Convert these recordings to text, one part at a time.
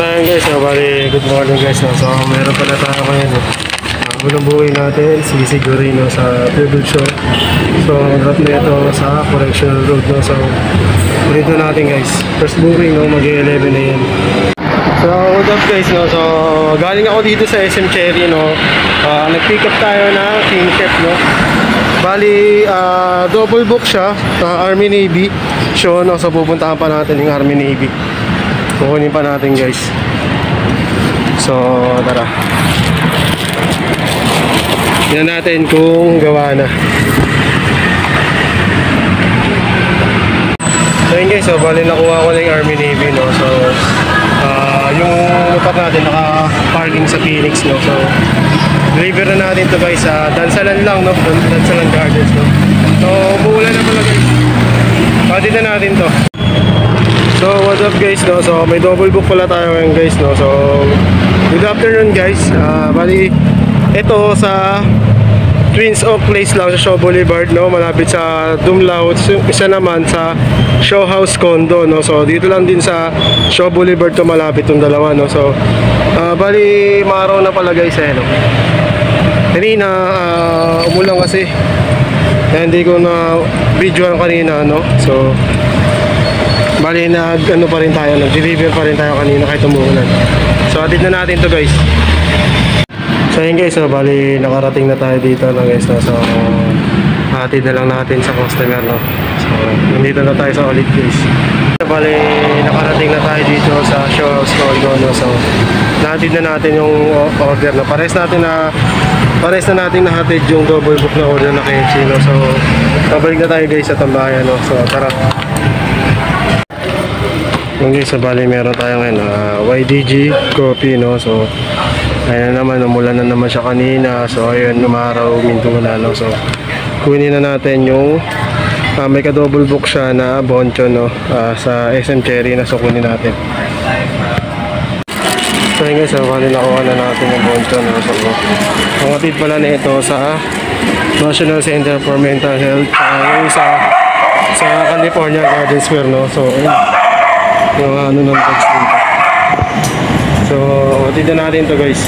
Ayan guys, bali good morning guys. So meron pala tayo ngayon. Unang buhay natin, sisigurino sa Table Show. So drop na ito sa Correctional Road. No? So dito natin guys. First booking, no? Mag-11 na yan. So what up guys, no? So galing ako dito sa SM Cherry, no? Nag-pick up tayo na King Chef, no? Bali, double book siya, Army Navy show, no? So pupuntahan pa natin yung Army Navy. Kukunin pa natin guys. So tara, tignan natin kung gawa na. So yun guys, so bali nakuha ko na yung Army Navy, no? So yung motor natin naka-parking sa Phoenix, no? So deliver na natin to guys sa Dansalan lang, no? Dansalan Gardens, no? So umuulan na pala guys. Pwede na natin to. So what's up guys, no? So may double book pala tayo ngayon guys, no? So good afternoon guys. Bali ito sa Twins Oak Place lang sa Shaw Boulevard, no? Malapit sa Dumlao. Isa naman sa Shaw House Condo, no? So dito lang din sa Shaw Boulevard to, malapit tong dalawa, no? So bali maaraw na pala guys, no? Kanina umulan kasi kaya hindi ko na videoan kanina, no? So bali ano pa rin tayo, nag-deliver pa rin tayo kanina kahit umuulan. So atid na natin to guys. So yun guys, so bali nakarating na tayo dito na guys, no? So atid na lang natin sa customer, no? So nandito na tayo sa ulit guys. Bali nakarating na tayo dito sa Shaw House Condo, no? So natin na natin yung order na pares na natin nahatid yung double book na order na KFC, no? So babalik na tayo guys sa tambayan, no? So tara. Okay, so bali meron tayo ngayon YDG coffee, no? So ayun naman, umulan na naman siya kanina. So ayun, umaraw, mintula, no? So kunin na natin yung may ka-double book siya na bonchon, no? Sa SM Cherry na, so kunin natin. So ayun guys, so bali nakuha na natin yung bonchon, no? So ang atid pala na ito sa National Center for Mental Health, yung isa sa California Garden Square, no? So ayun, yung ano ng text dito. So tignan natin to guys.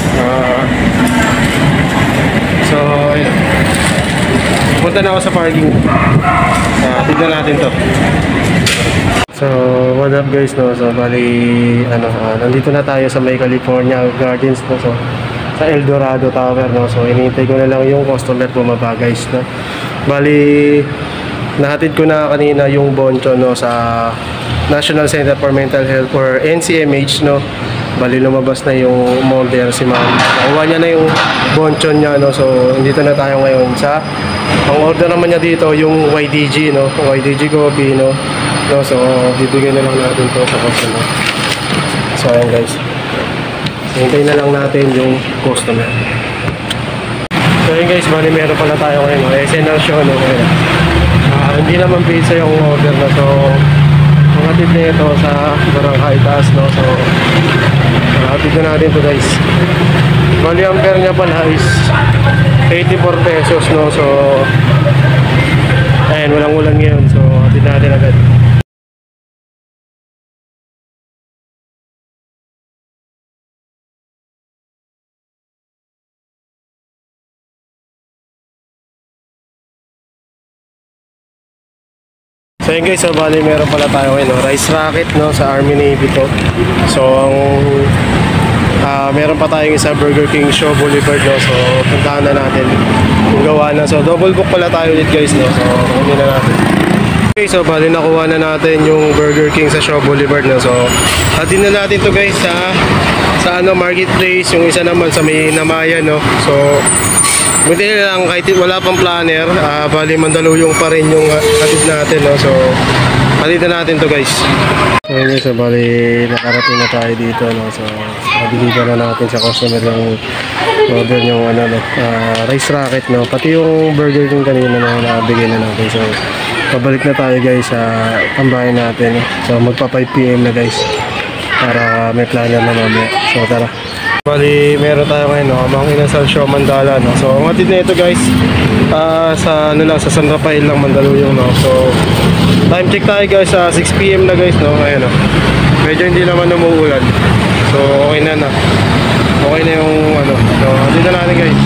So ayun, punta na ako sa parking. Tignan natin to. So what up guys, no? So bali nandito na tayo sa may California Gardens, no? So sa El Dorado Tower, no? So inintay ko na lang yung customer bumaba guys, no? Bali nahatid ko na kanina yung bonchon, no? Sa National Center for Mental Health or NCMH, no? Bali lumabas na yung molder si ma'am. Nakuha niya na yung bonchon niya, no? So dito na tayo ngayon sa ang order naman niya dito, yung YDG, no? YDG coffee, no? So bibigyan na lang natin to sa customer. So ayan guys, hintayin na lang natin yung customer. So ayan guys, bali meron pala tayo ngayon, no? SNL show, no? Hindi naman pizza yung order na to. Matid na ito sa Barangay Taas, no? So matid na natin to guys. Bali ang fare niya pala is 84 pesos, no? So ayun, walang ulan ngayon, so matid natin agad. So yun guys, so bali meron pala tayo ngayon, no? Rice Rocket, no? Sa Army Navy to. So meron pa tayong isa Burger King Shaw Boulevard, no? So puntahan na natin kung gawa na. So double book pala tayo ulit guys, no? So hindi na natin. Okay, so bali nakuha na natin yung Burger King sa Shaw Boulevard, no? So atin na natin to guys sa Marketplace. Yung isa naman sa may Namaya, no? So buti na lang kahit wala pang planner, bali Mandaluyong pa rin yung atid natin, no? So atid na natin to guys. So yun, so bali nakarating na tayo dito, no? So nabiligan na natin sa customer yung order yung Rice Rocket, no? Pati yung Burger King kanina na nabigay na natin. So pabalik na tayo guys sa tambayan natin, no? So magpa 5 PM na guys para may planner na mamaya. So tara. Bali, meron tayo ngayon, no? Mang Inasal Show Mandala, no? So ang atid na ito guys sa sa San Rafael lang, Mandaluyong, no? So time check tayo guys sa 6 PM na guys, no? Ayun, no? Medyo hindi naman umuulan. So okay na. Okay na yung ano. So dito natin guys.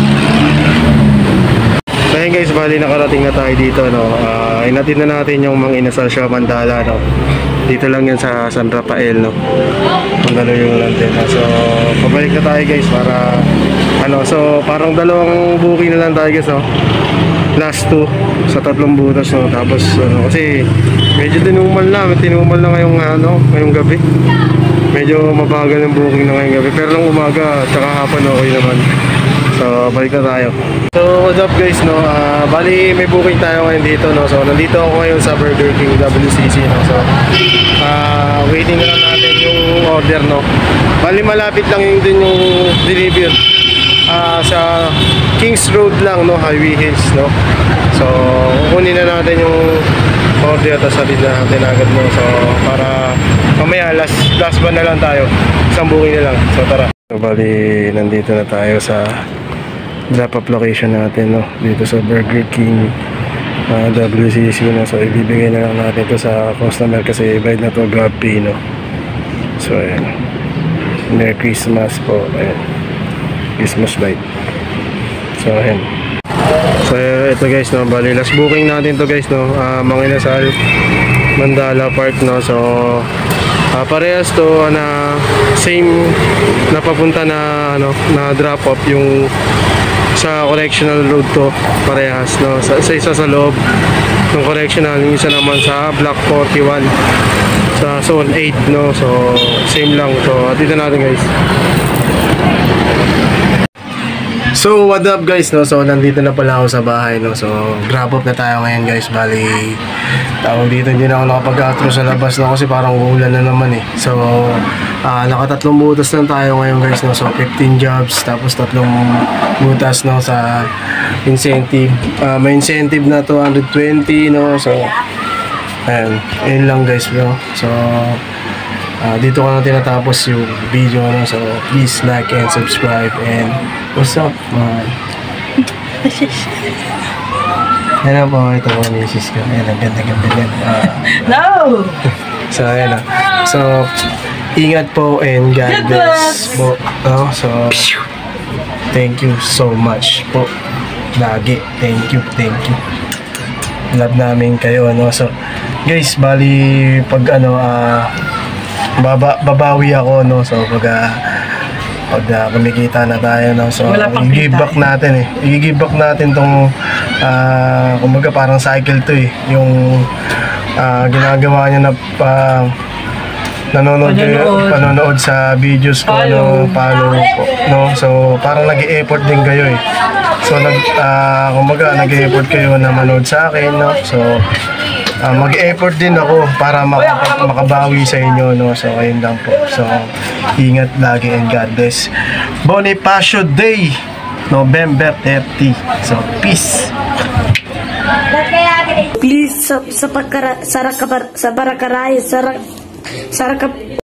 So ayun guys, bali nakarating na tayo dito, no. Inatid na natin yung mga inasal siya Mandala, no. Dito lang yan sa San Rafael, no. Mandaluyong lang din. So pabalik na tayo guys para ano, so parang dalawang booking na lang tayo guys, no. Last 2 sa 3 butas, no. Tapos ano, kasi medyo tinumal na ngayong ano, ngayong gabi. Medyo mabagal yung booking na ngayong gabi, pero nung umaga at saka hapon okay naman. So balik na tayo. So what's up guys, no. Bali may booking tayo ngayon dito, no. So nandito ako ngayon sa Burger King WCC, no. So waiting na lang natin yung order, no. Bali malapit lang yung din yung deliver sa Kings Road lang, no, Highway Hills, no. So kukunin na natin yung order at sabi na natin agad, no. So para mamaya last one na lang tayo, isang booking na lang. So tara. So bali nandito na tayo sa drop up location natin, no, dito sa Burger King WCC, no. So ibibigay na lang natin to sa customer kasi bayad na to GrabPay, no. So ayan, Merry Christmas po, ayan, Christmas bite. So ayan, so ito guys, no, bali last booking natin to guys, no. Mga Inasal Mandala Park, no. So parehas to na same na papunta na ano, na drop off yung sa correctional road to, parehas, no. Sa isa sa loob ng correctional, yung isa naman sa block 41 sa zone 8, no. So same lang. So dito natin guys. So what up guys, no. So nandito na pala ako sa bahay, no. So grab up na tayo ngayon guys. Bali tawag dito, hindi na ako nakapag-outro sa labas, no, kasi parang uulan na naman eh. So nakatatlong butas lang tayo ngayon guys, no. So 15 jobs tapos 3 butas, no, sa incentive. May incentive na 220, no. So ayan, yun lang guys, no. So dito ko na tinatapos yung video, no. So please like and subscribe. And what's up, man? Ano po, ito po misis ko. Ayan, ang ganda-ganda din. No! So ayan, so ingat po and God bless po, no? So thank you so much po lagi. Thank you. Love namin kayo, no. So guys, bali pag ano babawi ako, no. So pag kumikita na tayo, no. So i-give back natin i-give back natin tong kumbaga parang cycle to eh, yung ginagawa niya na panonood sa videos ko, no, follow po, no. So parang nag-e-effort din kayo eh. So kumbaga nag-e-effort kayo na manood sa akin, no. So mag-effort din ako para makabawi sa inyo, no. So ayun lang po. So ingat lagi and God bless. Bonifacio Day, November 30. So peace. Please sa Barakaray,